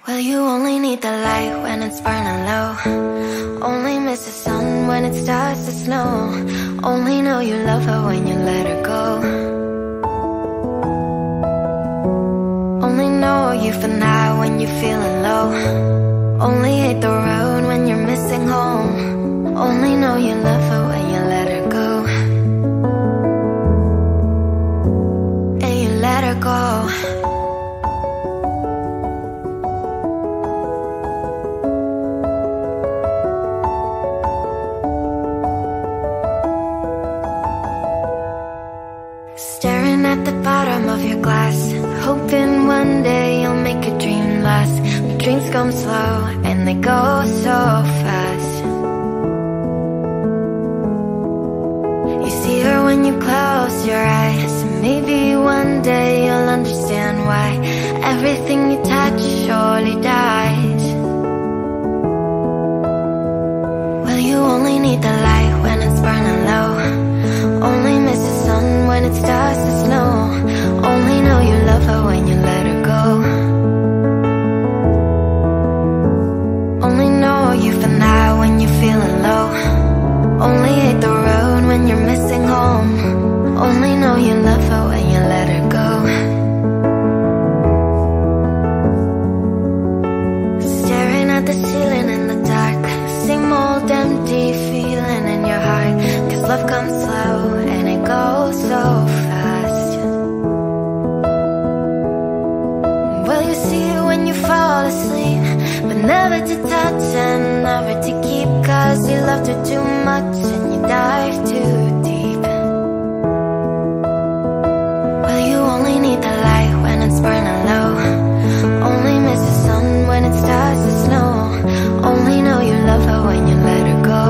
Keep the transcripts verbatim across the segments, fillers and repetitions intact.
Well, you only need the light when it's burning low. Only miss the sun when it starts to snow. Only know you love her when you let her go. Only know you've been high when you're feeling low. Only hate the road when you're missing home. Only know you love her when you let her go. And you let her go. Staring at the bottom of your glass, hoping one day you'll make a dream last. But dreams come slow and they go so fast. You see her when you close your eyes. Maybe one day you'll understand why everything you touch surely dies. Well, you only need the light when it's burning low. Only miss the sun when it starts to snow. Only know you love her when you let her go. Only know you've been high when you're feeling low. Only hate the road when you're missing home. Only know you love her when you let her go. Staring at the ceiling in the dark, same old empty feeling in your heart. Cause love comes slow and it goes so fast. Well, you see it when you fall asleep, but never to touch and never to keep. Cause you loved her too much and you dive too deep. Well, you only need the light when it's burning low. Only miss the sun when it starts to snow. Only know you love her when you let her go.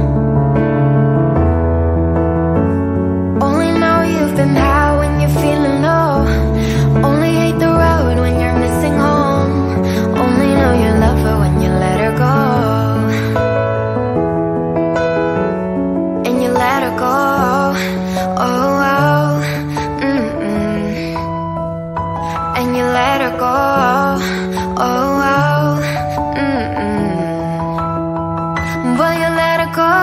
Only know you've been high when you're feeling low. Only hate the road when you're missing home. Only know you love her when you let her go. And you let her go. Oh, oh, mm-mm. And you let her go. Oh, oh, mm-mm. Well, you let her go.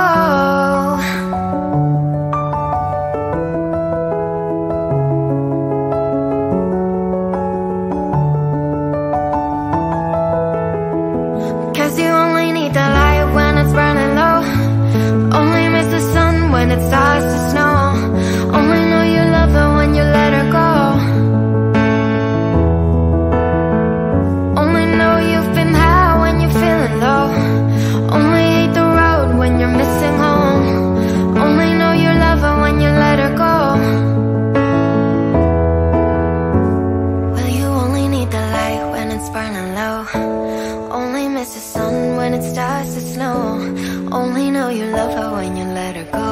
Cause you only need the light when it's burning low. Only miss the sun when it starts to snow. Only know you love her when you let her go. Only know you've been high when you're feeling low. Only hate the road when you're missing home. Only know you love her when you let her go. Well, you only need the light when it's burning low. Only miss the sun when it starts to snow. Only know you love her when you let her go.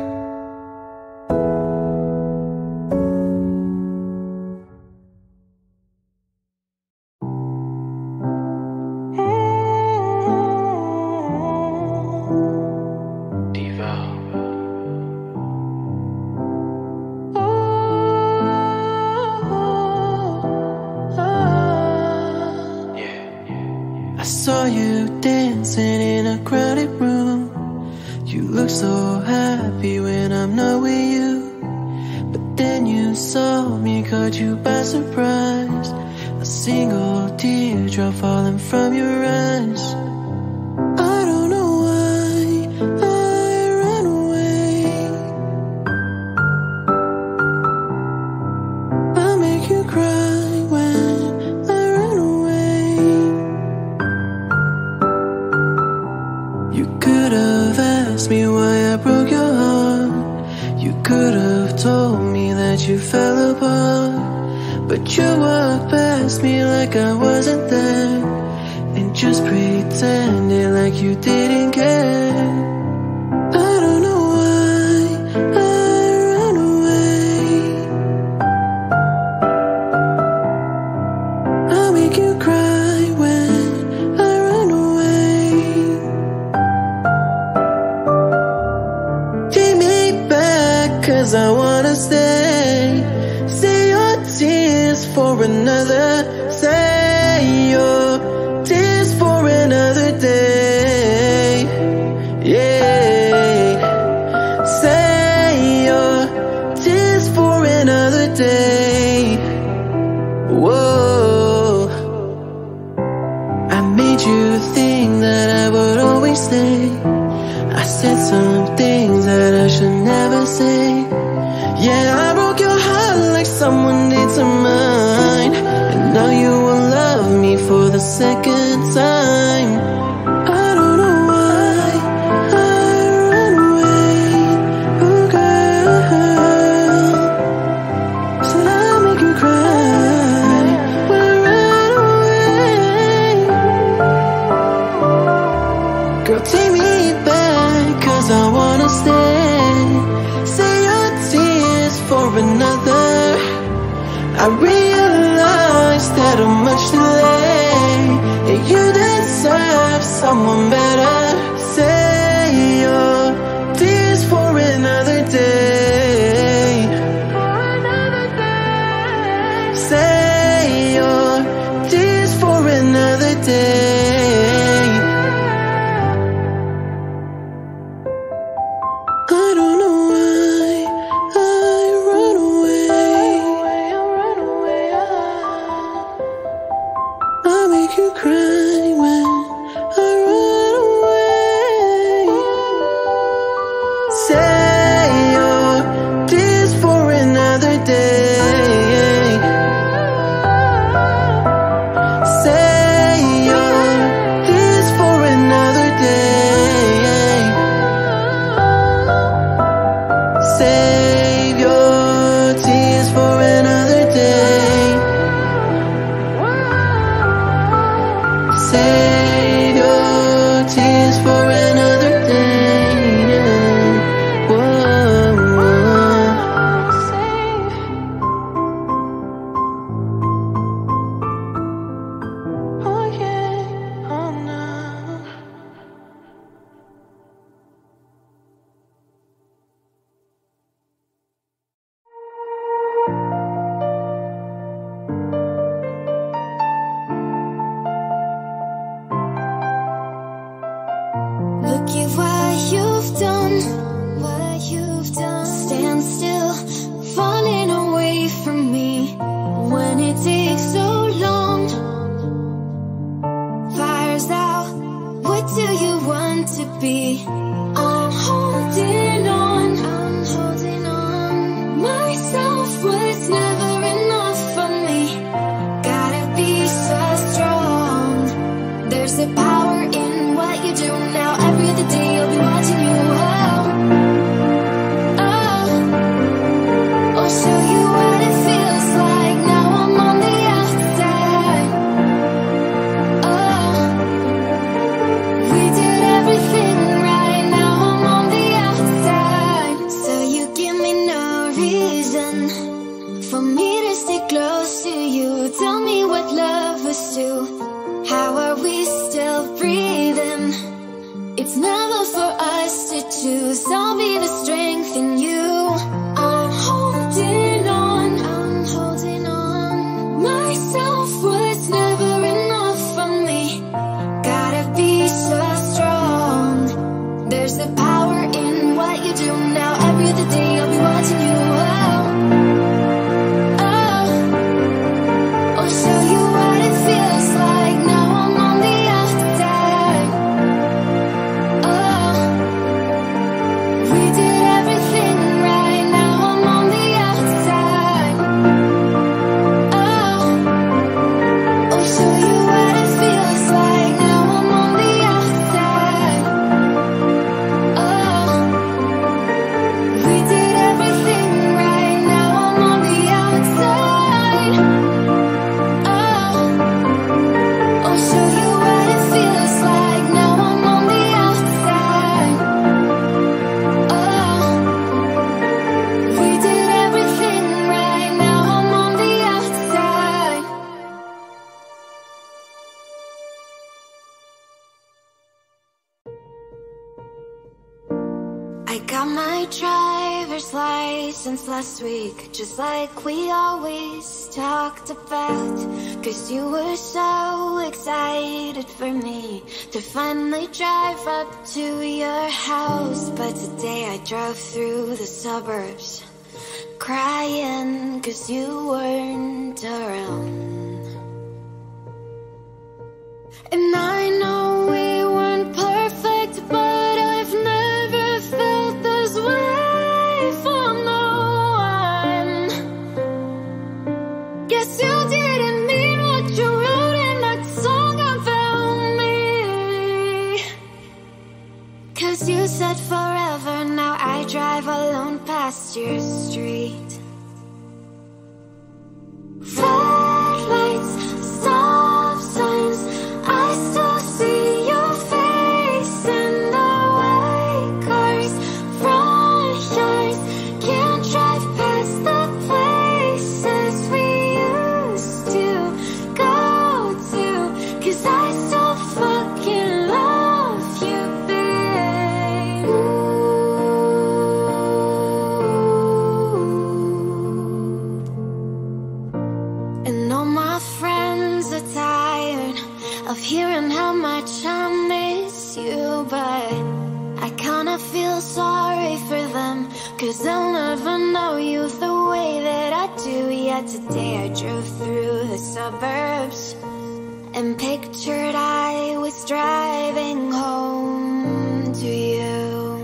I saw you dancing in a crowded room. You look so happy when I'm not with you. But then you saw me, caught you by surprise. A single teardrop falling from your eyes. I don't know why I ran away. I'll make you cry when I run away. You could have asked me why I broke your heart. You could have told me that you fell apart. But you walked past me like I wasn't there, and just pretended like you didn't care. I don't know why I ran away. I'll make you cry when I run away. Take me back, cause I wanna stay. Say your tears for another. Say you're made you think that I would always stay. I said some things that I should never say. Yeah, I broke your heart like someone did to mine, and now you will love me for the second time. I don't know why I run away, oh girl. Should I make you cry when I run away? Girl, take me back, cause I wanna stay. Say your tears for another. I realized that I'm much too late, and you deserve someone better. Say your tears for another day. Say your tears for another day. I don't know why I run away. I make you cry when I run away. Say your tears for another day. Say your tears for another day. Save your tears for another day. Save your tears for another day. Whoa, whoa. Save. Oh yeah, oh no. Look at what you've done, what you've done. Stand still, falling away from me. When it takes so long, fire's out, what do you want to be? I'm holding on, I'm holding on. Myself was never enough for me. Gotta be so strong. There's a power in what you do now. Every other day I'll be watching you. Oh, oh, I'll show you what it feels like. Now I'm on the outside. Oh, we did everything right. Now I'm on the outside. So you give me no reason for me to stay close to you. Tell me what love was to. How are we still breathing? It's never for us to choose. I'll be the strength in you. I'm holding on, I'm holding on. Myself was never enough for me. Gotta be so strong. There's a power in what you do now. Every other day I'll be watching you. Oh, oh, I'll show you what it feels like. Now I'm on the outside. Oh, we did everything right. Now I'm on the outside. Oh, I'll show you what it feels like. Now I'm on the outside. Oh, we did everything right. Now I'm on the outside. Oh, I'll show you what it feels like. Now I'm on the outside. Oh, we did everything right. Now I'm on the outside. I got my driver's license last week, just like we always talked about. Cause you were so excited for me to finally drive up to your house. But today I drove through the suburbs, crying cause you weren't around. And I said forever, now I drive alone past your street. Red lights, stop signs, I still see your face in the white cars, front yards. Can't drive past the places we used to go to, 'cause I still fucking love you, babe. And all my friends are tired of hearing how much I miss you, but I kinda feel sorry for them, 'cause they'll never know you the way that I do. Yet today I drove through the suburbs and pictured I was driving home to you.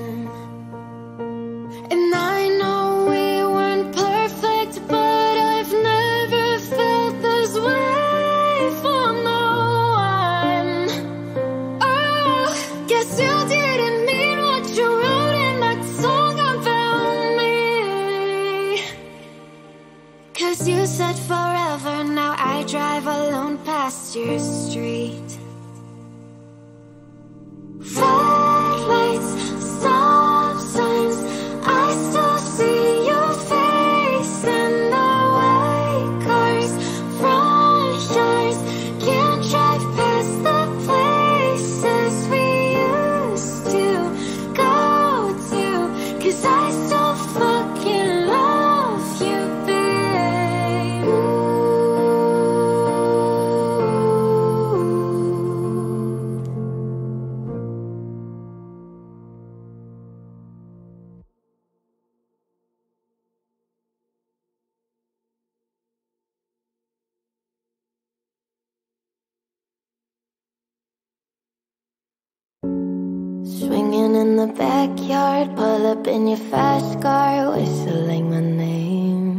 And I know we weren't perfect, but I've never felt this way for no one. Oh, guess you didn't mean what you wrote in that song about me. 'Cause you said forever, now I drive alone past your street. Red lights, stop signs, I still see your face in the white cars, front yards. Can't drive past the places we used to go to, 'cause I still fucking love you, babe. Swinging in the backyard, pull up in your fast car, whistling my name.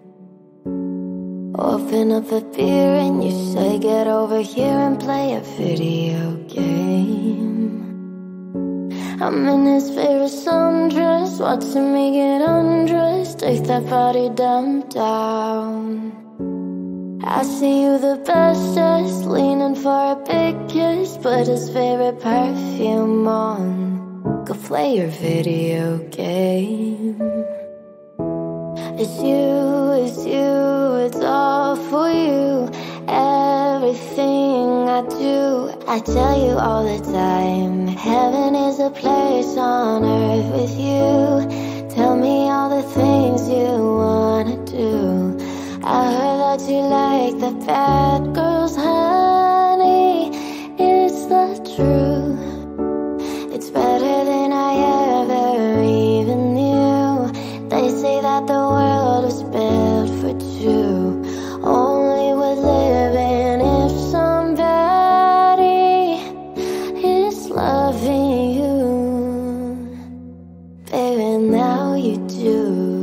Open up a beer and you say get over here and play a video game. I'm in his favorite sundress, watching me get undressed, take that body downtown. I see you the bestest, leaning for a big kiss, put his favorite perfume on, go play your video game. It's you, it's you, it's all for you. Everything I do, I tell you all the time, heaven is a place on earth with you. Tell me all the things you wanna do. I heard that you like the bad girls, honey. Is that true? It's better than I ever even knew. They say that the world was built for two, only worth living if somebody is loving you. Baby, now you do.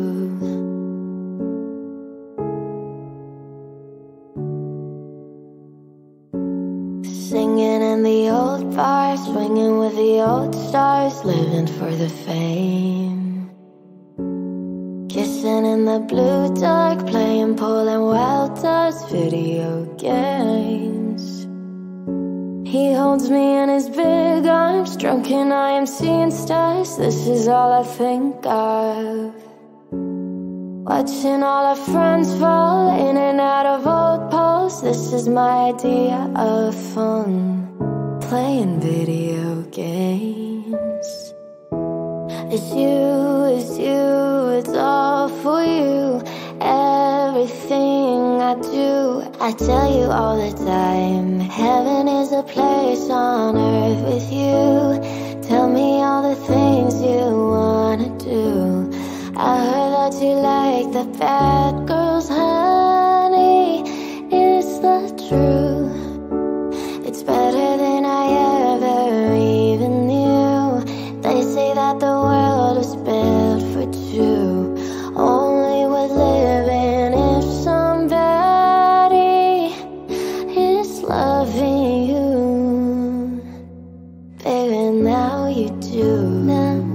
Singing in the old bar, swinging with the old stars, living for the fame. Kissing in the blue dark, playing pulling wild dogs, video games. He holds me in his big arms, drunk and I am seeing stars. This is all I think of. Watching all our friends fall in and out of old posts. This is my idea of fun, playing video games. It's you, it's you, it's all for you. Everything I do, I tell you all the time, heaven is a place on earth with you. Tell me all the things you wanna do. I heard that you like the bad girls, honey. Is that true? It's better than I ever even knew. They say that the world was built for two, only worth living if somebody is loving you. Baby, now you do. Now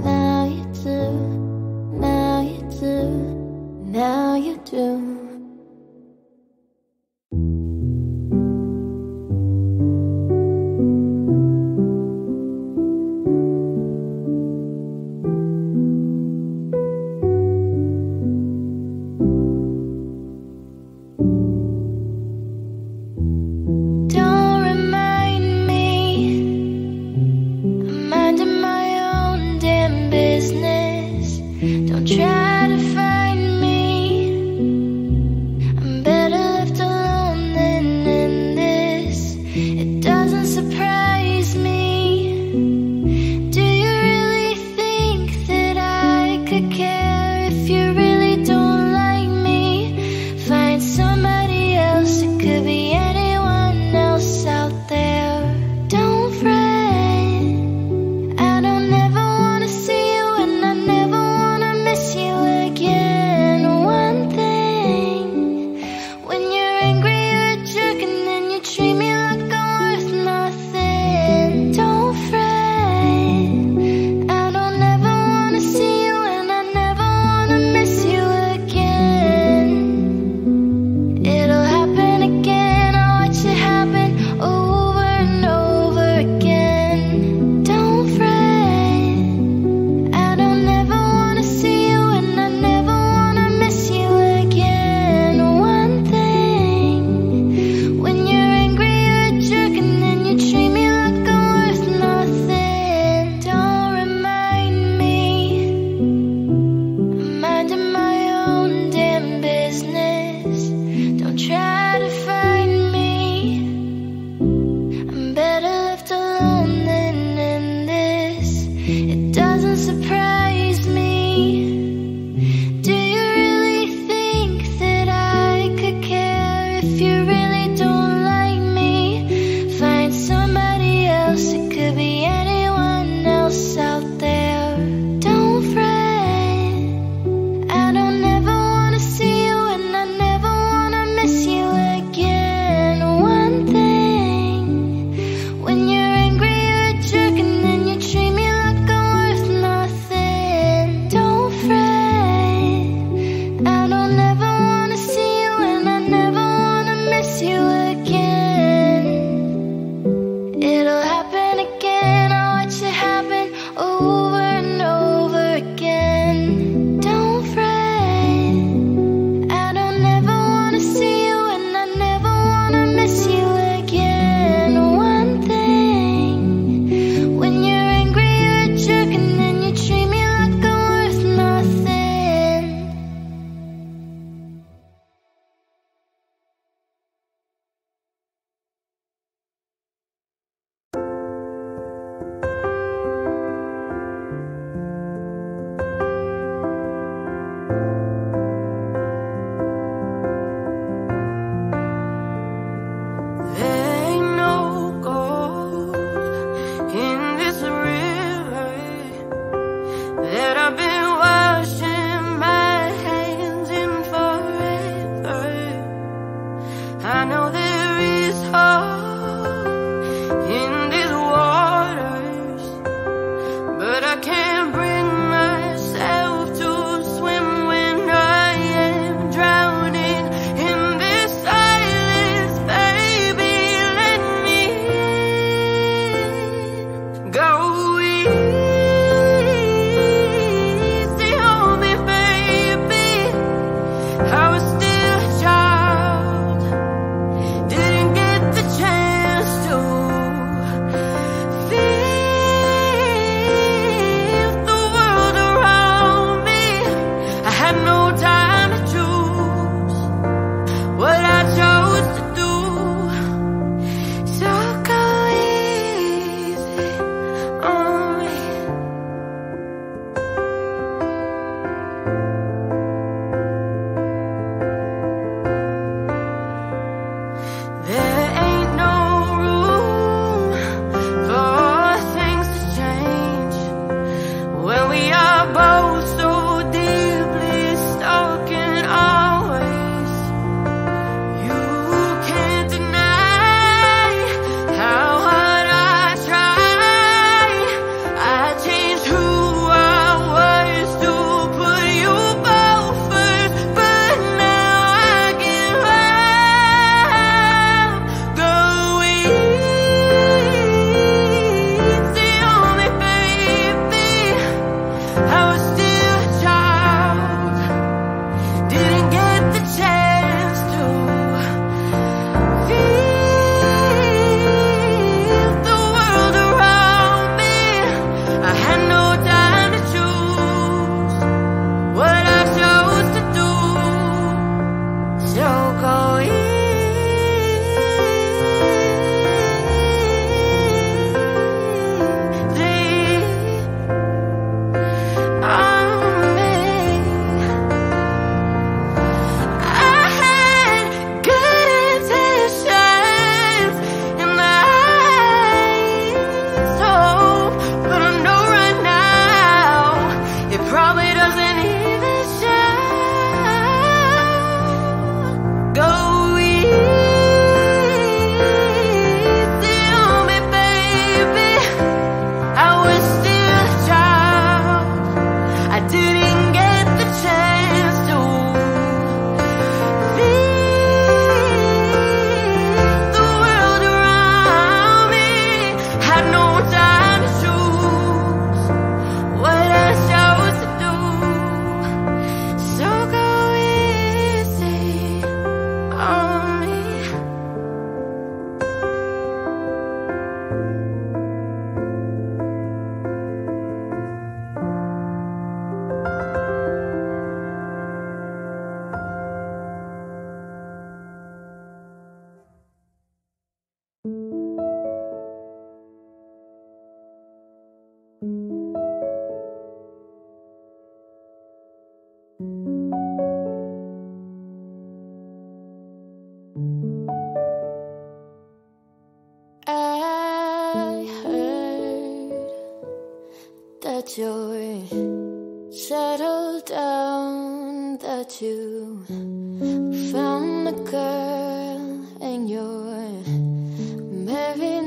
I heard that you're settled down, that you found a girl and you're married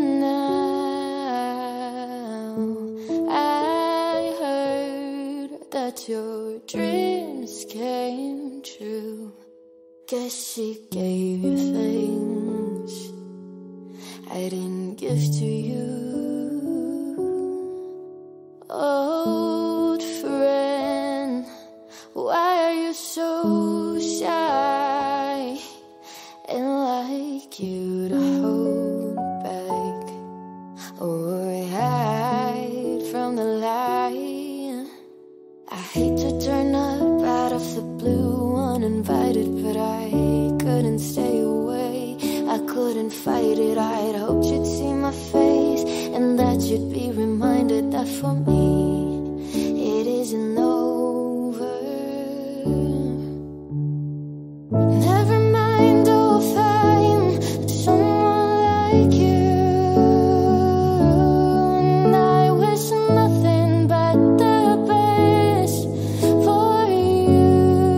now. I heard that your dreams came true. Guess she gave you things I didn't give to you. Old friend, why are you so shy and like you to hold back or hide from the light? I hate to turn up out of the blue uninvited, but I couldn't stay away. I couldn't fight it. I'd hoped you'd see my face and that you'd be reminded that for me it isn't over. Never mind, I'll find someone like you, and I wish nothing but the best for you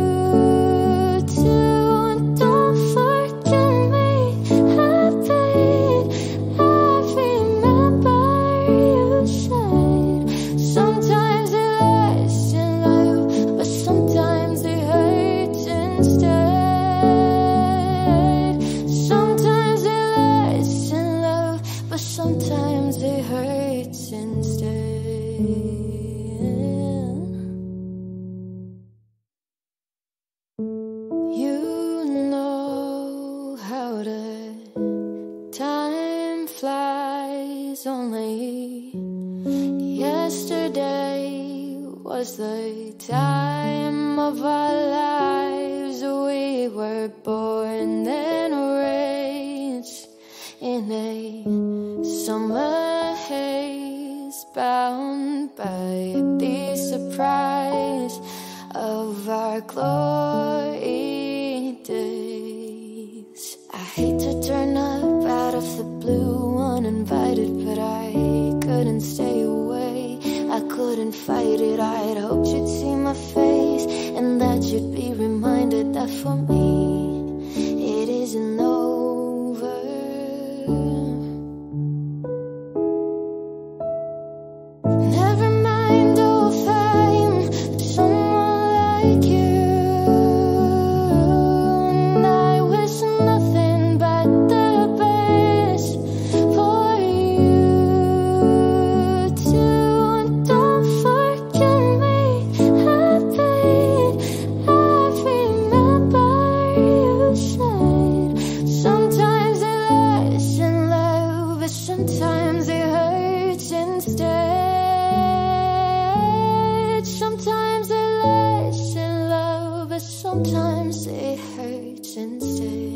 too. And don't forget me, I bet I remember you said sometimes it lasts in love, but sometimes it hurts instead. Sometimes it lasts in love, but sometimes it hurts instead. You know how the time flies. Only yesterday was the time of our lives. We were born and raised in a summer haze, bound by the surprise of our glory days. I hate to turn up out of the blue uninvited, but I couldn't stay away. I couldn't fight it. I'd hoped you'd see my face and that you'd be reminded that for me it isn't over. Never mind, I'll find someone like you, and I wish nothing but the best for you too. And don't forget me, I bet I remember you said sometimes it lasts in love, but sometimes it hurts instead. Sometimes it lasts in love, but sometimes it hurts instead.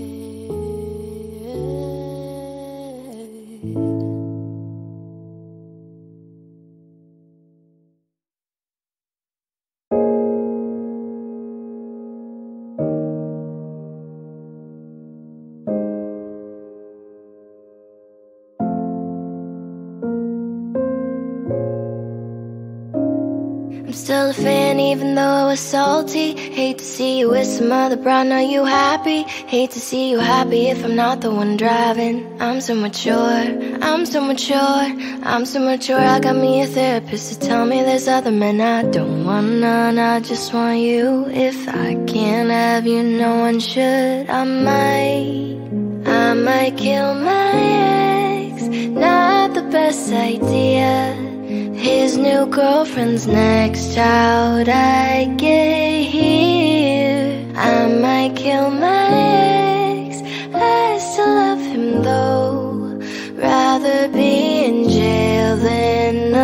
I'm still a fan even though I was salty. Hate to see you with some other broad, are you happy? Hate to see you happy if I'm not the one driving. I'm so mature, I'm so mature, I'm so mature. I got me a therapist to tell me there's other men I don't want none, I just want you. If I can't have you, no one should. I might, I might kill my ex, not the best idea. His new girlfriend's next child I get here. I might kill my ex, I still love him though. Rather be in jail than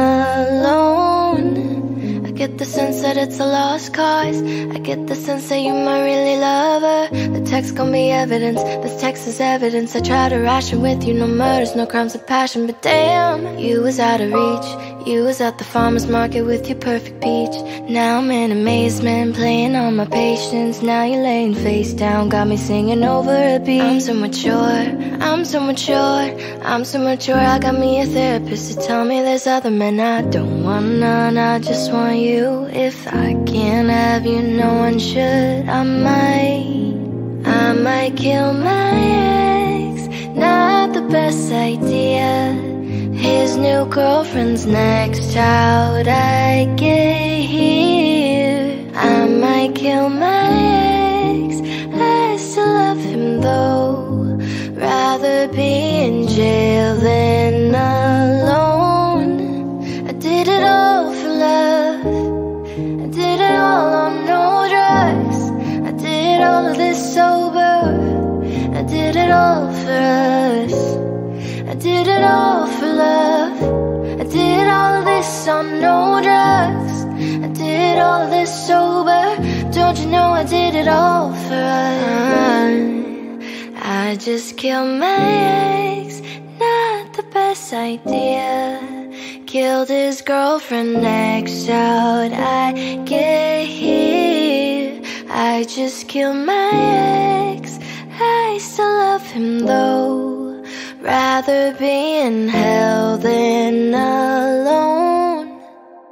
alone. I get the sense that it's a lost cause. I get the sense that you might really love her. The text gon' be evidence. This text is evidence. I try to ration with you, no murders, no crimes of passion. But damn, you was out of reach. You was at the farmer's market with your perfect peach. Now I'm in amazement, playing on my patience. Now you're laying face down, got me singing over a beat. I'm so mature, I'm so mature, I'm so mature. I got me a therapist to tell me there's other men I don't want none. I just want you. If I can't have you, no one should. I might, I might kill my ex. Not the best idea. His new girlfriend's next. How'd I get here? I might kill my ex. I still love him though. Rather be in jail than alone. I did it all for love. I did it all on no drugs. I did all of this sober. I did it all for us. I did it all for love. I did all of this on no drugs. I did all of this sober. Don't you know I did it all for us? I just killed my ex. Not the best idea. Killed his girlfriend next. How'd I get here? I just killed my ex. I still love him though. Rather be in hell than alone.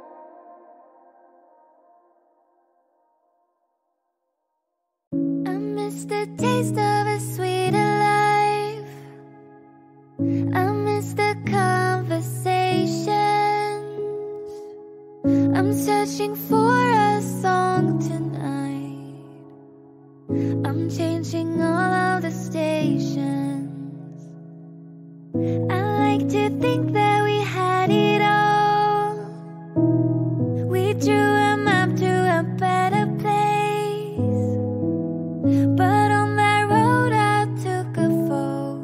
I miss the taste of a sweeter life. I miss the conversations. I'm searching for a song tonight. I'm changing all of the stations. I like to think that we had it all. We drew a map to a better place. But on that road I took a fall.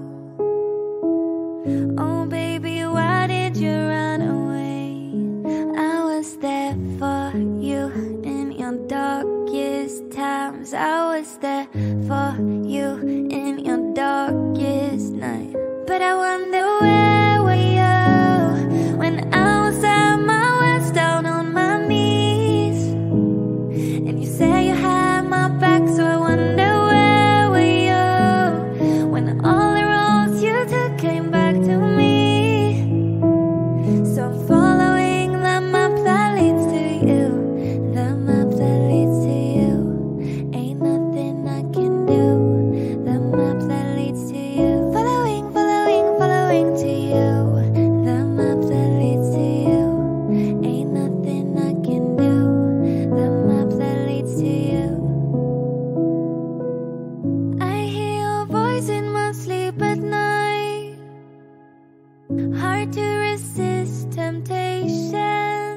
Oh baby, why did you run away? I was there for you in your darkest times. I was there for you in your darkest night. But I wonder where were you when I was at my worst, down on my knees. And you say you had my back, so I wonder where were you when all the roads you took came back to me. So I'm following the map that leads to you. The map that leads to you. Ain't nothing I can do. The map that leads to you. Following to you, the map that leads to you. Ain't nothing I can do. The map that leads to you. I hear your voice in my sleep at night. Hard to resist temptation.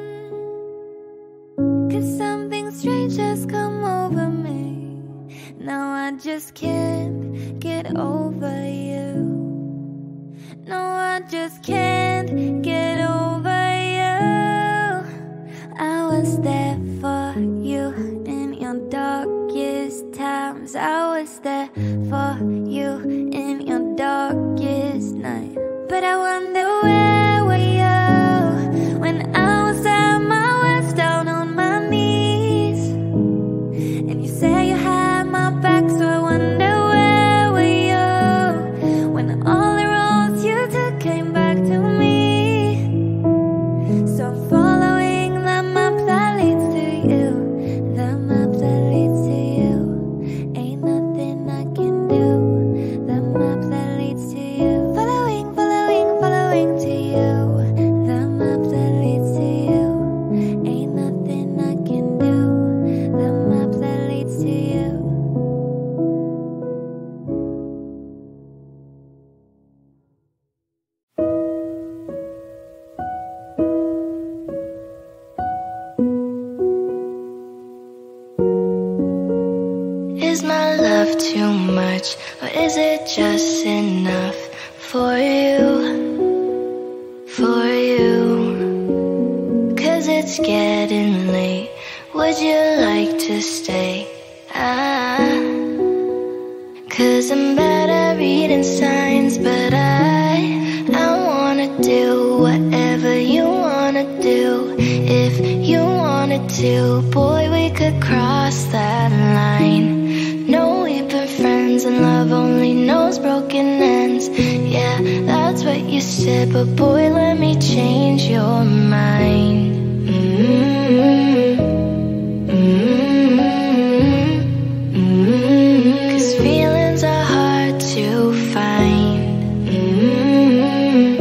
Cause something strange has come over me. Now I just can't get over you. No, I just can't get over you. I was there for you in your darkest times. I was there for you in your darkest night. But I wonder where were you when I was at my worst, down on my knees. And you say you had my back, so I wonder where were you when all the came back to me. So I'm following the map that leads to you. The map that leads to you. Ain't nothing I can do. The map that leads to you. Following, following, following to you. The map that leads to you. Ain't nothing I can do. The map that leads to you. Is my love too much, or is it just enough for you, for you? Cause it's getting late, would you like to stay? I signs, but I, I wanna do whatever you wanna do. If you wanted to, boy, we could cross that line. No, we've been friends and love only knows broken ends. Yeah, that's what you said, but boy, let me change your mind. Mm-hmm. Mm-hmm. Mm-hmm. 'Cause feelings are hard to find. Mm-hmm.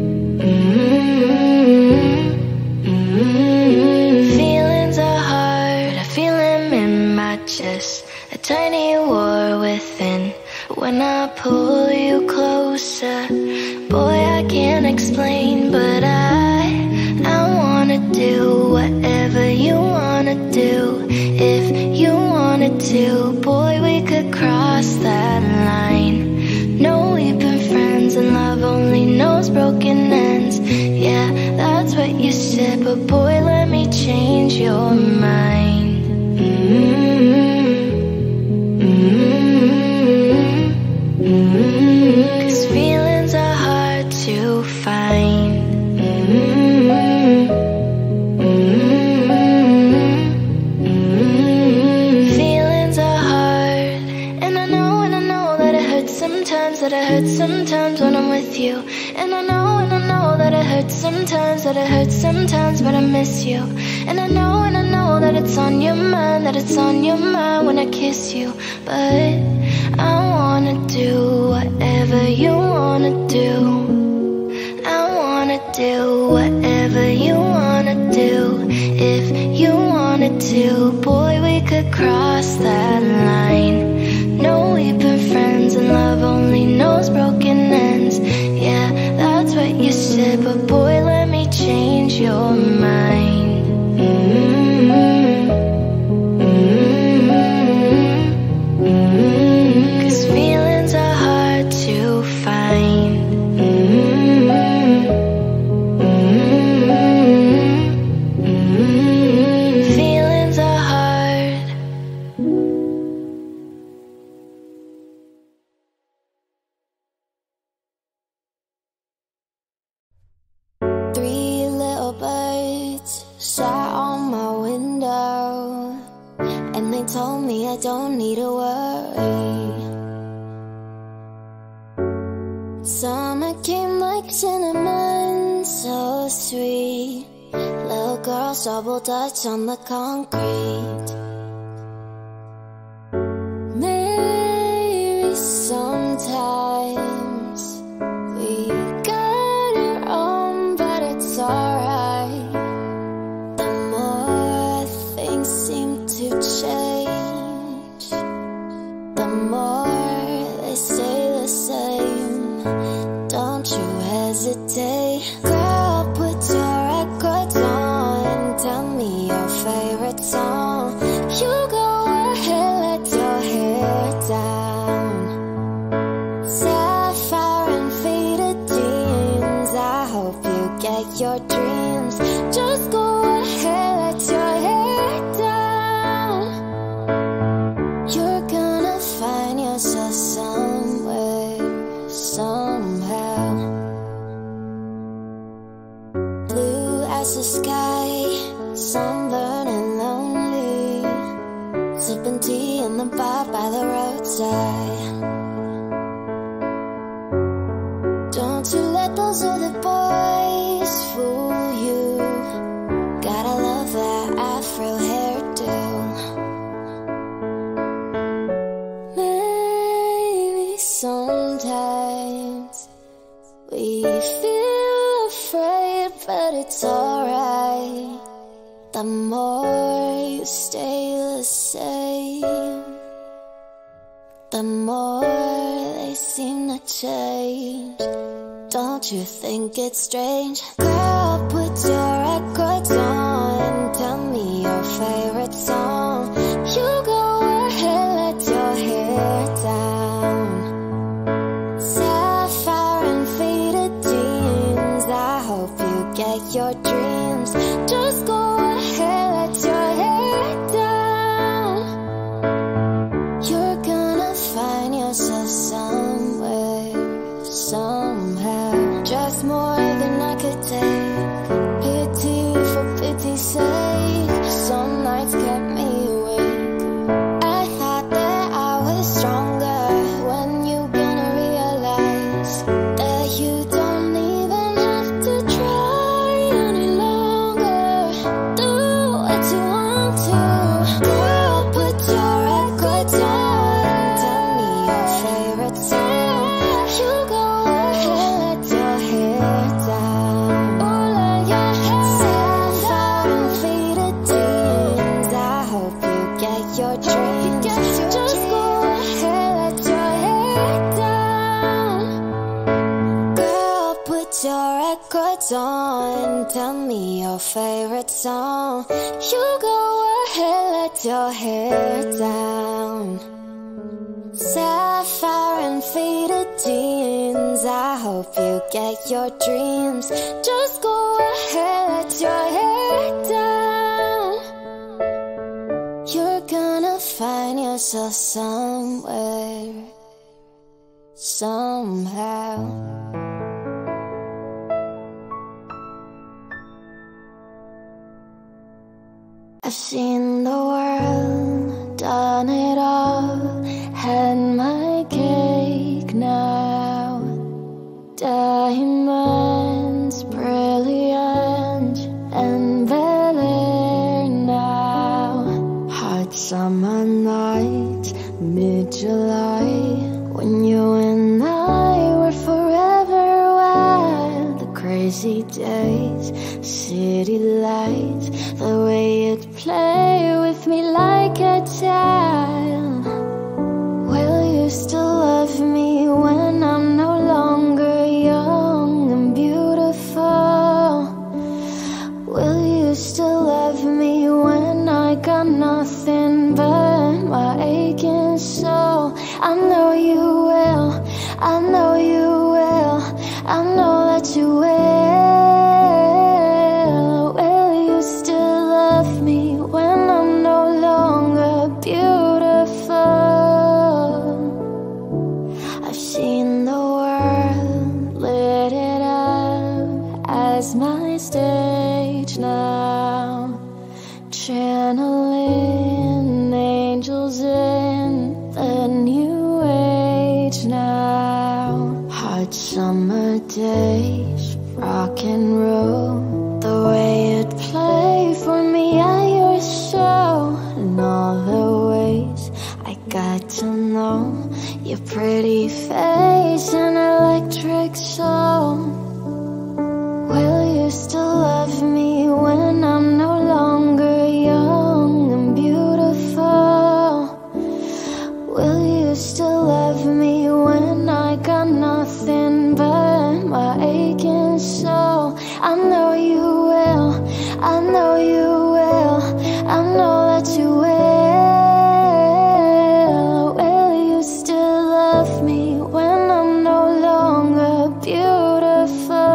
Mm-hmm. Mm-hmm. Feelings are hard, I feel them in my chest, a tiny war within. When I pull you closer, boy, I can't explain, but I, I wanna do whatever you wanna do. If you wanted to, boy, we could cross that line. No, we've been friends and love only knows broken ends. Yeah, that's what you said, but boy, let me change your mind. Mm-hmm. Mm-hmm. Mm-hmm. 'Cause feelings are hard to find. Mm-hmm. Mm-hmm. Mm-hmm. Feelings are hard, and I know, and I know that it hurts sometimes, that it hurts sometimes when I'm with you. And I know, and I know that it hurts sometimes, that it hurts sometimes, but I miss you. And I know, and I know that it's on your mind, that it's on your mind when I kiss you. But I wanna do whatever you wanna do. I wanna do whatever you wanna do. If you wanted to, boy, we could cross that line. No, we've been friends and love only knows broken ends. Yeah, that's what you said, but boy, let me change your mind. Mm-hmm. Mm-hmm. Mm-hmm. 'Cause feelings are hard to find. Mm-hmm. Mm-hmm. Mm-hmm. Feelings are hard. Three little birds sat on my window, and they told me I don't need to worry. Summer came like cinnamon, so sweet. Little girls double dutch on the concrete. Maybe sometimes we got it wrong, but it's alright. The more things seem to change, the more they stay the same. Don't you hesitate, girl, put your records on and tell me your favorite song. You go ahead, let your hair down. Sapphire and faded jeans, I hope you get your dreams. Just go ahead, let your hair down. You're gonna find yourself somewhere, somehow. Blue as the sky, sunburned and lonely, sipping tea in the bar by the roadside. Don't you let those other boys fool you. Gotta love that afro hairdo. Maybe sometimes we feel afraid, but it's alright. The more you stay the same, the more they seem to change. Don't you think it's strange? Girl, put your records on and tell me your favorite song. You go ahead, let your hair down. Sapphire and faded jeans, I hope you get your dreams. Just go ahead, let your hair down. You're gonna find yourself somewhere, it's on. Tell me your favorite song. You go ahead, let your hair down. Sapphire and faded jeans, I hope you get your dreams. Just go ahead, let your hair down. You're gonna find yourself somewhere, somehow. I've seen the world, done it all, had my cake now. Diamonds, brilliant, and Bel Air now. Hot summer night, mid-July, when you and I were forever wild. The crazy days, city lights, the way you'd play with me like a child. Will you still love me when I'm no longer young and beautiful? Will you still love me when I got nothing but my aching soul? I know you will, I know you will, I know that you will. Will you still love me when I'm no longer beautiful? I've seen the world, lit it up as my stage now. Channeling angels in the new age now. Hot summer days, rock and roll, the way you'd play for me at your show. And all the ways I got to know your pretty face and electric soul. Will you still love me when I'm no longer young and beautiful? Will you still love me when I got nothing but my aching soul? I know you will, I know you will, I know that you will. Will you still love me when I'm no longer beautiful?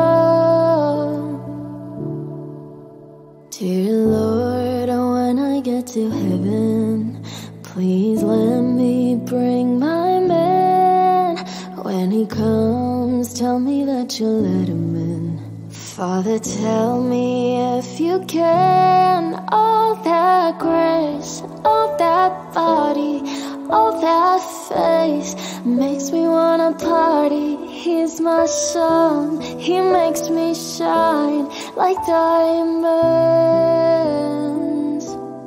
Dear Lord, when I get to heaven, please let me bring my man. When he comes, tell me that you'll let him in. Father, tell me if you can. All that grace, all that body, all that face makes me wanna party. He's my sun, he makes me shine like diamonds.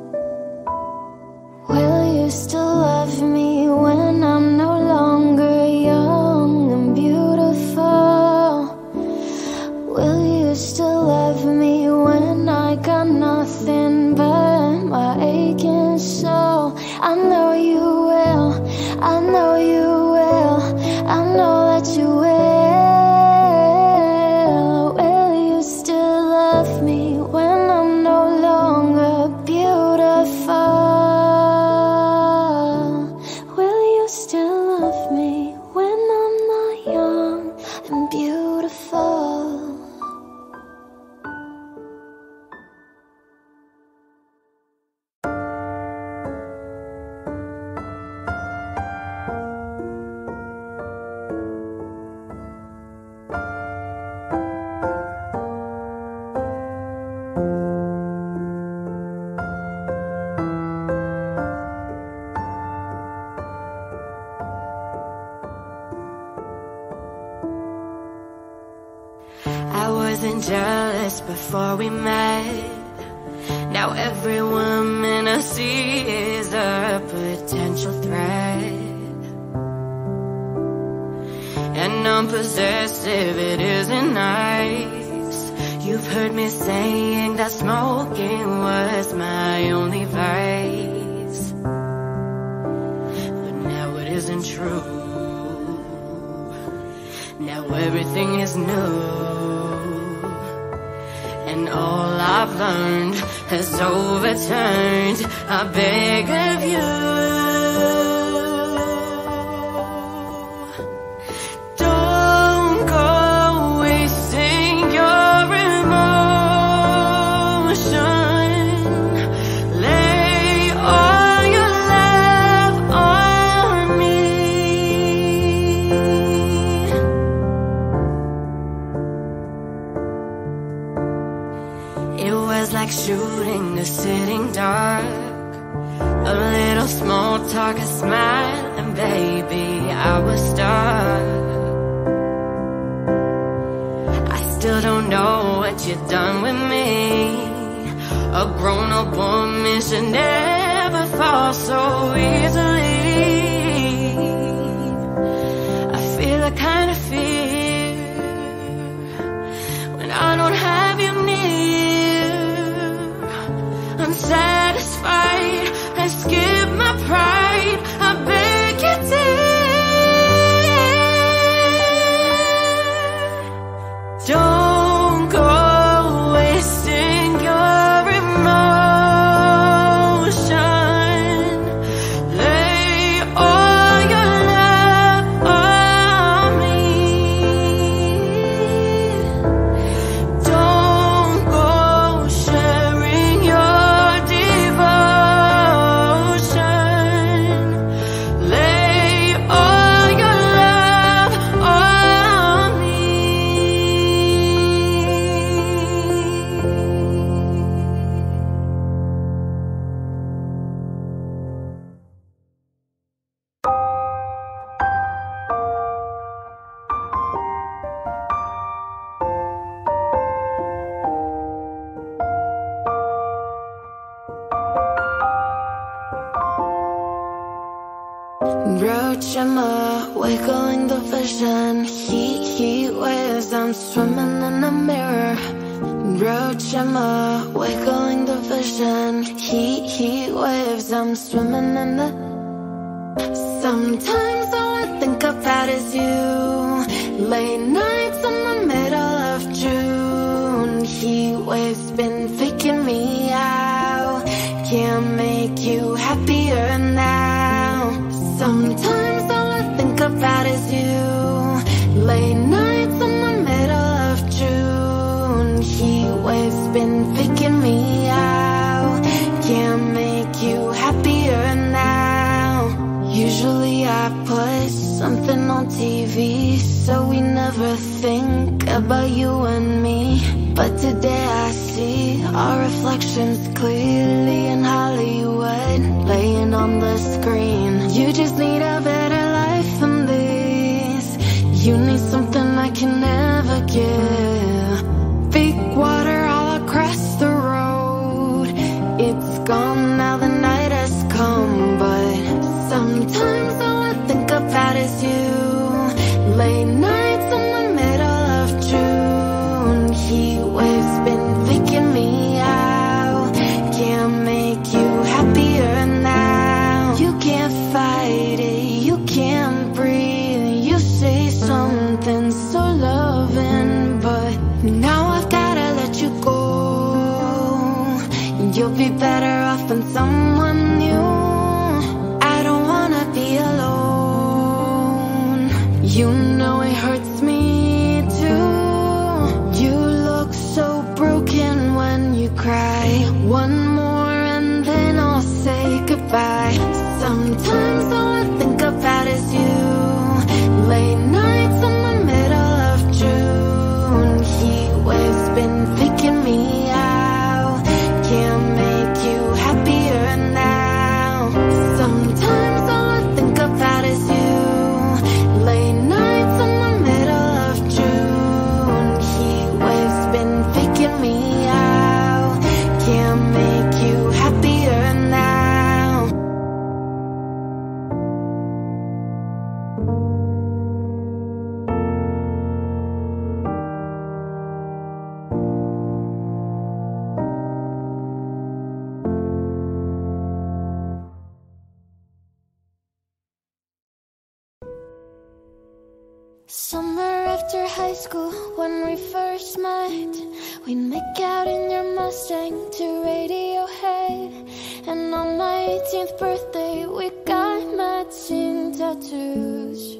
Will you still love me when I'm no longer young and beautiful? Will you still love me when I got nothing but my aching soul? I know you will, I know you will, I know that you will. Will you still love me when I'm no longer beautiful? Will you still love me when I'm not young and beautiful? I wasn't jealous before we met. Now every woman I see is a potential threat. And I'm possessive, it isn't nice. You've heard me saying that smoking was my only vice, but now it isn't true. Now everything is new. and all I've learned has overturned. I beg of you, don't go wasting your emotion. Lay all your love on me. It was like shooting the sitting dark. A little small talk, a smile, and baby, I was stuck. I still don't know what you've done with me. A grown-up woman should never fall so easily. I feel a kind of fear when I don't have you near. Unsatisfied, I skip my pride. I beg you, dear, don't go wasting your emotion. Lay all your love on me. Don't go sharing your devotion. Lay all your love on me. Brochema, wiggling the vision. Heat, heat waves, I'm swimming in a mirror. Brochema, wiggling the vision. Heat, heat waves, I'm swimming in the. Sometimes all I think about is you. Late nights in the middle of June. Heat waves been faking me out. Can't make you happier now. Sometimes all I think about is you. Late nights in the middle of June. Heat waves been faking me out. Can't make you happier now. Usually I put something on T V so we never think about you and me. But today I see our reflections clearly in Hollywood, laying on the screen. You just need a better life than this. You need something I can never give. Fake water all across the road. It's gone now, the night has come. But sometimes all I think about is you. Late nights in the middle of June. Heat waves been faking me out. Can't make you happier now. You can't fight it, you can't breathe. You say something so loving, but now I've gotta let you go. You'll be better off than someone new. I don't wanna be alone. You know it hurts me too. You look so broken when you cry. One more and then I'll say goodbye. Sometimes all I think about is you. Late nights in the middle of June. Heat waves been faking me out. Can't make you happier now. Sometimes all I think about is you. Late nights in the middle of June. Heat waves been faking me out. Can't make you happier now. Summer after high school when we first met. We'd make out in your Mustang to Radiohead. And on my eighteenth birthday we got matching tattoos.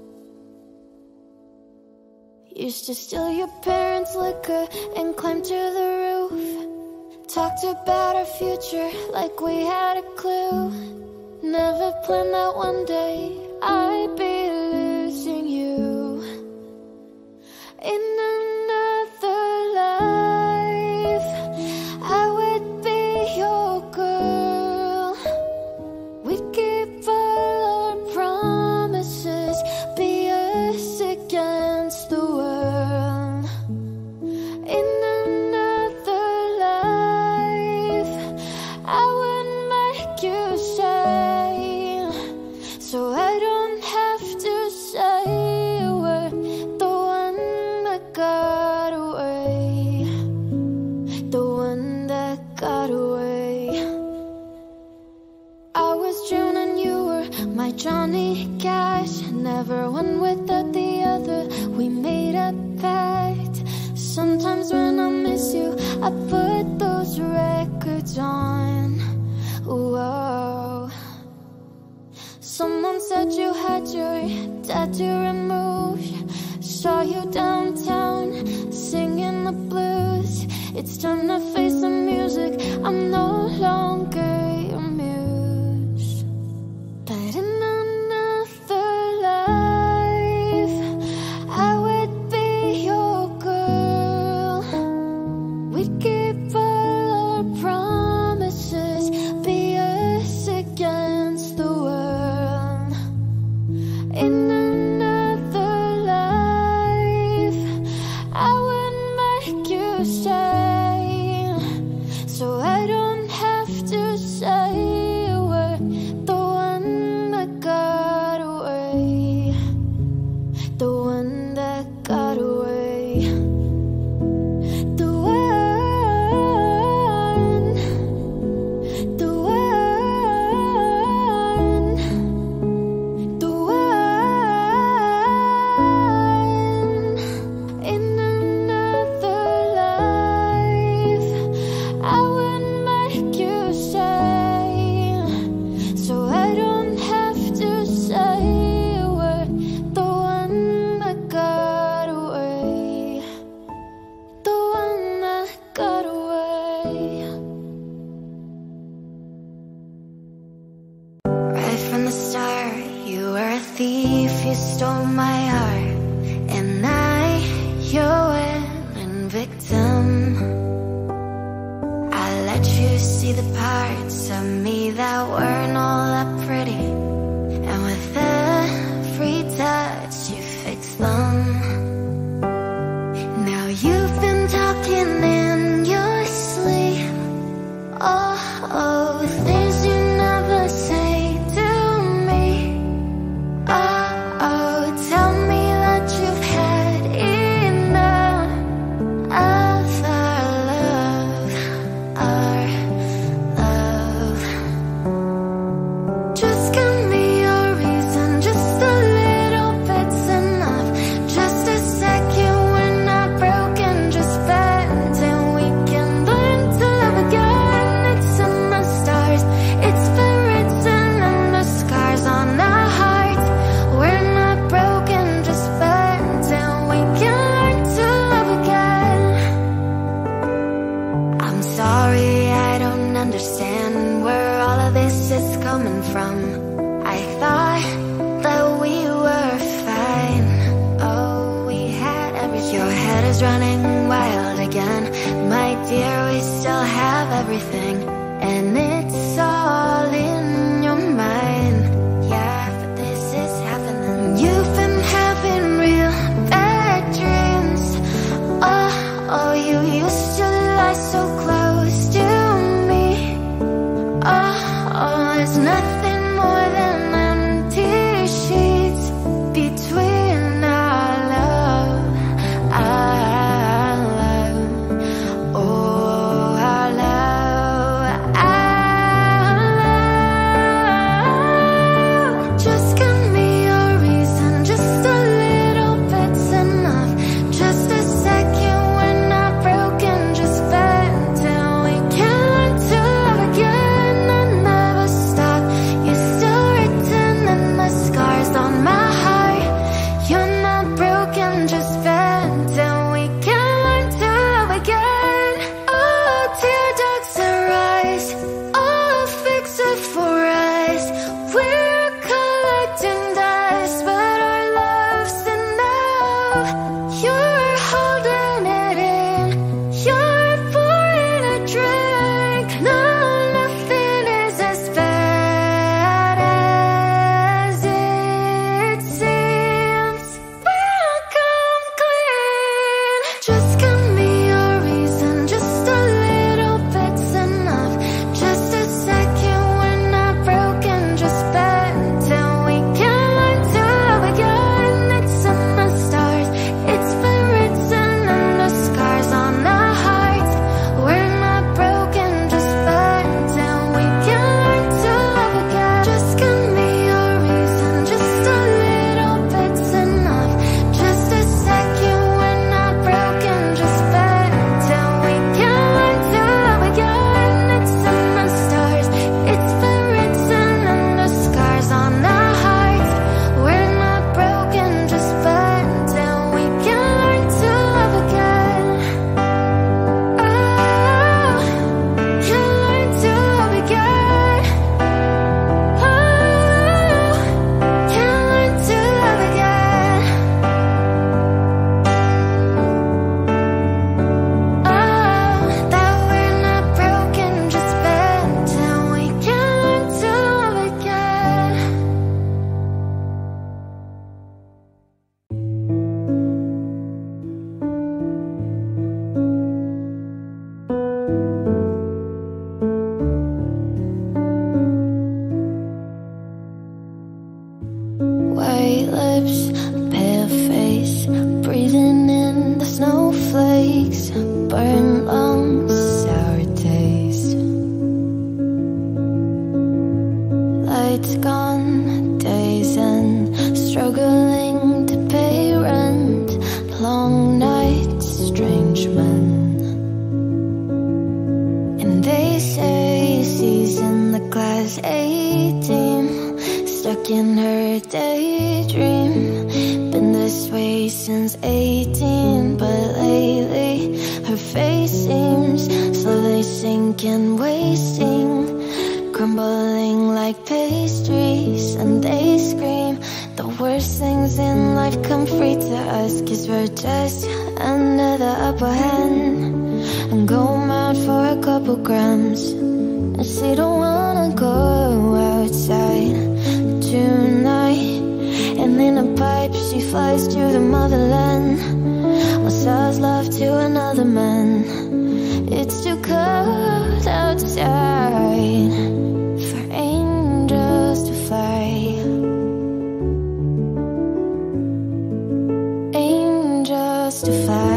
Used to steal your parents' liquor and climb to the roof. Talked about our future like we had a clue. Never planned that one day I'd be losing you. In another life I would be your girl. We'd keep all our promises, be us against the world. In another life I would make you say, so I don't have to say a word. The one that got away, the one that got away. I was June and you were my Johnny Cash. Never one without the other, we made a pact. Sometimes when I miss you, I put those records on. Whoa. Someone said you had your tattoo removed. Saw you downtown singing the blues. It's time to face the music, I'm no longer amused. But in another life I would be your girl. We'd keep all our promises, be us against the world. In another life I would make you stay, so I don't have to say a word. The one that got away, the one that got away. The one, the one, the one. In another life I would make you say, so I don't have to say a word. The one that got away, the one that got away. Right from the start, you were a thief, you stole my heart. And I, your willing victim. I let you see the parts of me that weren't all that pretty. And with every touch you fixed them. Now you've been talking in your sleep. Oh, oh, things you never say to me. Oh, oh, tell me that you've had enough of our love, our love. Just give me your reason, just a little bit's enough. Just a second, we're not broken, just bent, and we can learn to love again. It's in the stars, it's been written in the scars on our hearts. We're not broken, just bent, and we can learn to love again. I'm sorry, I don't understand where all of this is coming from. I thought that we were fine. Oh, we had everything. Your head is running wild again. My dear, we still have everything. And it's all in your mind. Yeah, but this is happening. You've been having real bad dreams. Oh, oh, you used to lie so close to me. Oh, oh, there's nothing more than empty sheets between our love, our love, oh, our love. I class A team, stuck in her daydream. Been this way since eighteen, but lately her face seems slowly sinking, wasting, crumbling like pastries. And they scream the worst things in life come free to us, 'cause we're just under the upper hand. And go mad for a couple grams, and she don't wanna go outside tonight. And in a pipe she flies to the motherland, or sells love to another man. It's too cold outside for angels to fly. Angels to fly.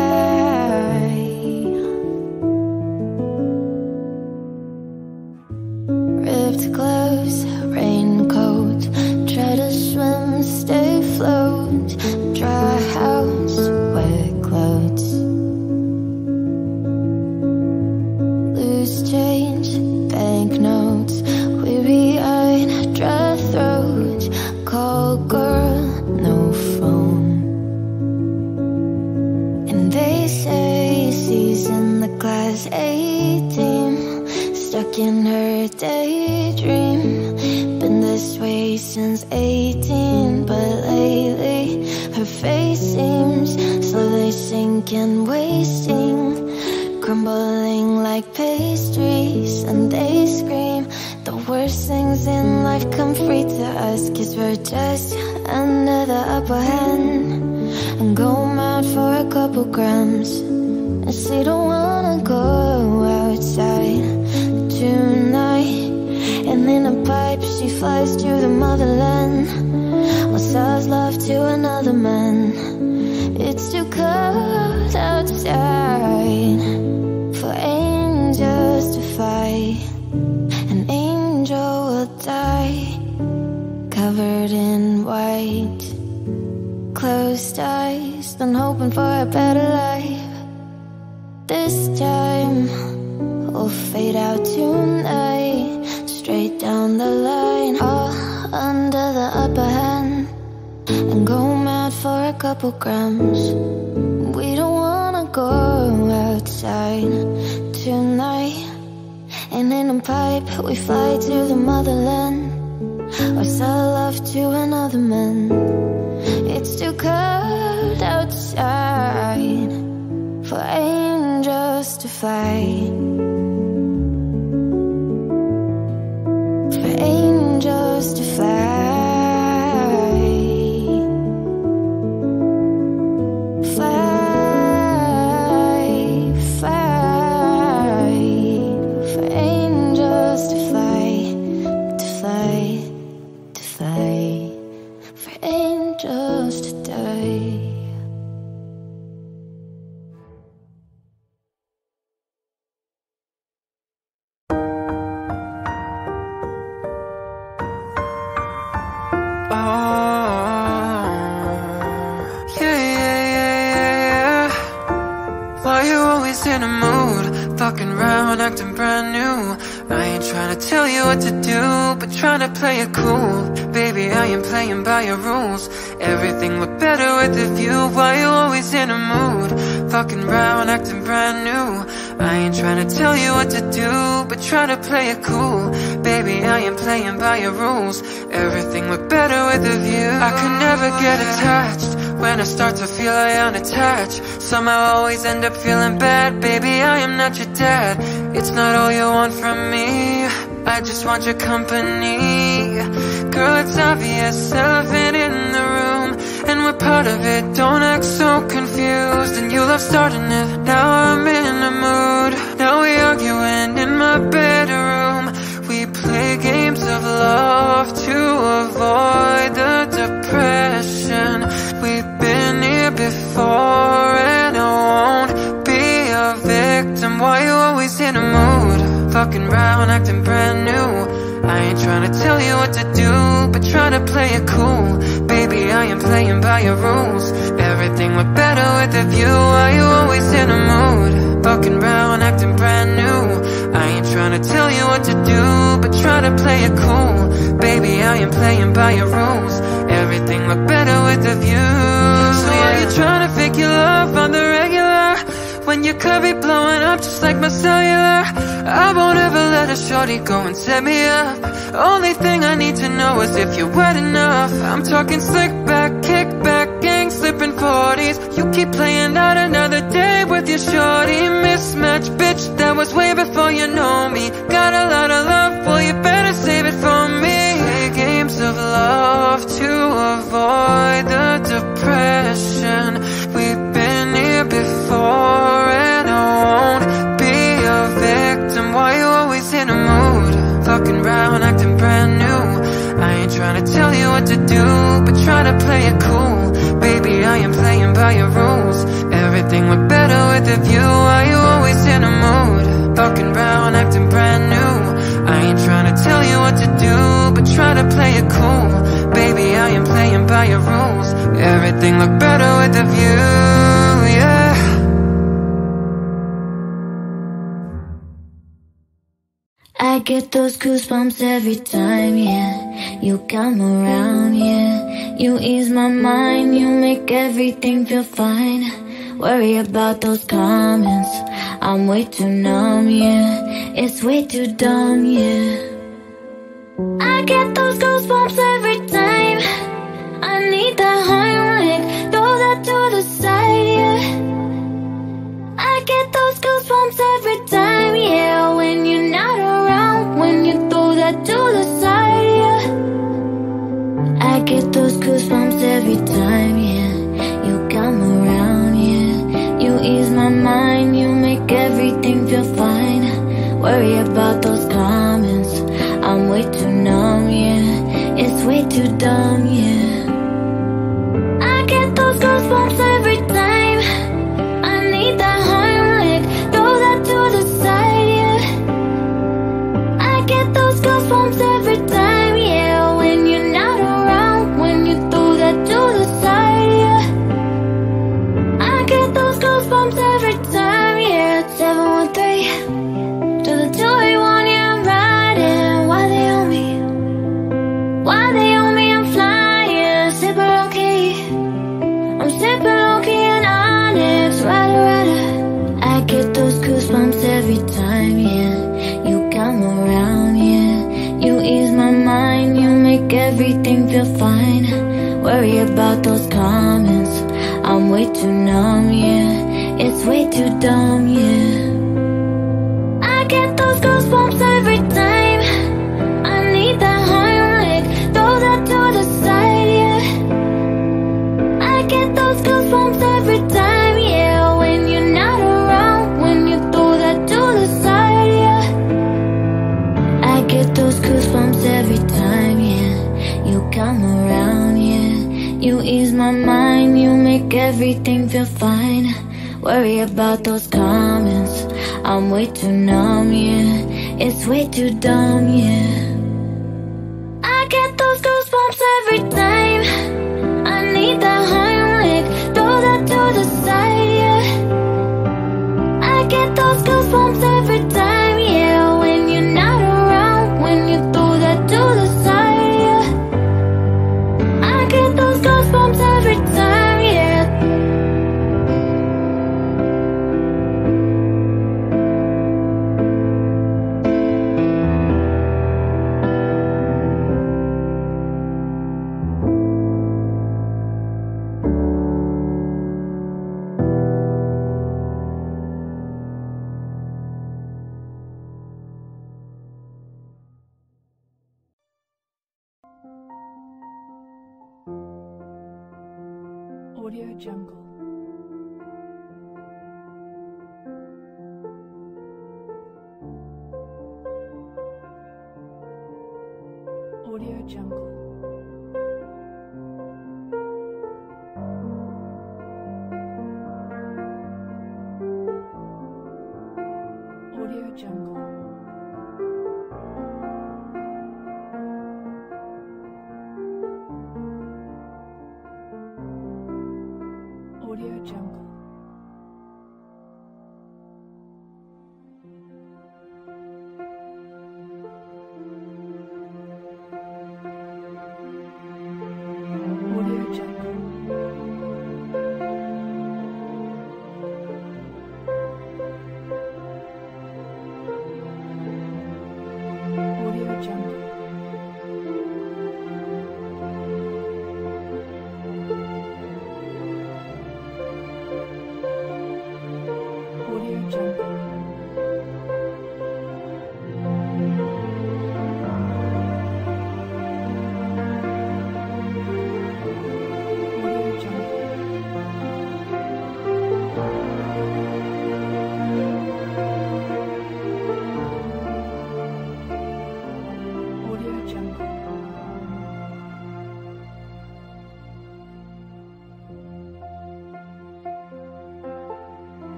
Ripped clothes, raincoat, try to swim, stay afloat. Dry house, wet clothes. Loose change, banknotes, weary-eyed, dry throat. Call girl, no phone. And they say she's in the class A team, stuck in her daydream. Been this way since eighteen, but lately her face seems slowly sinking, wasting, crumbling like pastries. And they scream the worst things in life come free to us, 'cause we're just under the upper hand. And go mad for a couple grams, and she don't wanna go outside tonight. And in a pipe she flies to the motherland, or sells love to another man. It's too cold outside for angels to fight. An angel will die, covered in white, closed eyes, been hoping for a better life. This time we'll fade out tonight, straight down the line, all under the upper hand. And go mad for a couple grams. We don't wanna go outside tonight. And in a pipe we fly to the motherland, or sell love to another man. It's too cold outside for angels to fight. For angels to fly. Fly, fly. For angels to fly, to fly, to fly. For angels to die. Fucking around, acting brand new. I ain't trying to tell you what to do, but trying to play it cool. Baby, I am playing by your rules. Everything look better with the view. Why you always in a mood? Fucking around, acting brand new. I ain't trying to tell you what to do, but trying to play it cool. Baby, I am playing by your rules. Everything look better with the view. I could never get attached. When I start to feel I unattached, somehow I always end up feeling bad. Baby, I am not your dad. It's not all you want from me, I just want your company. Girl, it's obvious, elephant in the room, and we're part of it. Don't act so confused, and you love starting it. Now I'm in the mood. Now we arguing in my bedroom. We play games of love to avoid the depression. We've been here before, and I won't be a victim. Why you always in a mood? Fucking round, acting brand new. I ain't trying to tell you what to do, but trying to play it cool. Baby, I am playing by your rules. Everything look better with the view. Why you always in a mood? Fucking round, acting brand new. I ain't trying to tell you what to do, but try try to play it cool. Baby, I am playing by your rules. Everything look better with a view. So why you trying to fake your love on the regular, when you could be blowing up just like my cellular? I won't ever let a shorty go and set me up. Only thing I need to know is if you're wet enough. I'm talking slick back, kick back, gang slipping forties. You keep playing out another day with your shorty. Mismatch, bitch, that was way before you know me. Got a lot of love, well you better save it for me. Play games of love to avoid the depression. We've been here before and I won't be a victim. Why you always in a mood? Fucking around, acting brand new. I ain't trying to tell you what to do, but try to play it cool. Baby, I am playing by your rules. Everything look better with a view. Why you always in a mood? Fucking around, acting brand new. I ain't trying to tell you what to do, but try to play it cool. Baby, I am playing by your rules. Everything look better with a view, yeah. I get those goosebumps every time, yeah. You come around, yeah. You ease my mind, you make everything feel fine. Worry about those comments, I'm way too numb, yeah. It's way too dumb, yeah. I get those goosebumps every time. I need that Heimlich, throw that to the side, yeah. I get those goosebumps every time, yeah. When you're not around, when you throw that to the side, yeah. I get those goosebumps every time, yeah. You come around, yeah. You ease my mind, you make everything feel fine. Worry about those comments, I'm way too numb, yeah. It's way too dumb, yeah. I get those goosebumps every time. I need that Heimlich, throw that to the side, yeah. I get those goosebumps every time, yeah. When you're not around, when you throw that to the side, yeah. I get those goosebumps every time, yeah. seven one three to the two eight one, yeah, I'm riding. Why they on me? Why they on me? I'm flying, sipping low key. I'm sipping low key and Onyx, rider, rider. I get those goosebumps every time, yeah. You come around, yeah. You ease my mind, you make everything feel fine. Worry about those comments, I'm way too numb, yeah. It's way too dumb, yeah. I get those goosebumps every time. I need that Heimlich, throw that to the side, yeah. I get those goosebumps every time, yeah. When you're not around, when you throw that to the side, yeah. I get those goosebumps every time, yeah. You come around, yeah. You ease my mind, you make everything feel fine. Worry about those comments, I'm way too numb, yeah. It's way too dumb, yeah. I get those goosebumps every time. I need that Heimlich, throw that to the side, yeah. I get those goosebumps every time, yeah. When you're not around, when you throw that to the side, yeah. I get those goosebumps every time, yeah. Audio Jungle. Audio Jungle. Audio Jungle. Audio Jungle.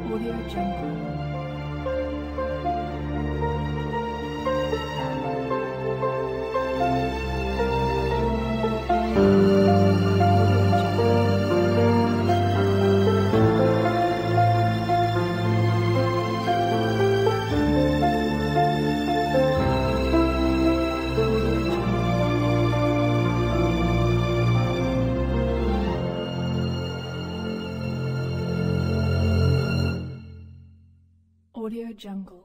Audio Jungle. Audio Jungle.